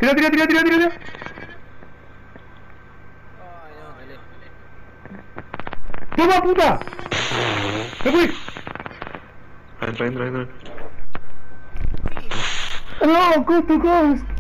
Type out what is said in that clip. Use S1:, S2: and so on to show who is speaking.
S1: Tira, tira, tira, tira, tira.
S2: Ay, no, dale.
S1: ¡Toma, puta! ¡Me fui!
S3: Entra.
S1: ¡No, cost to cost!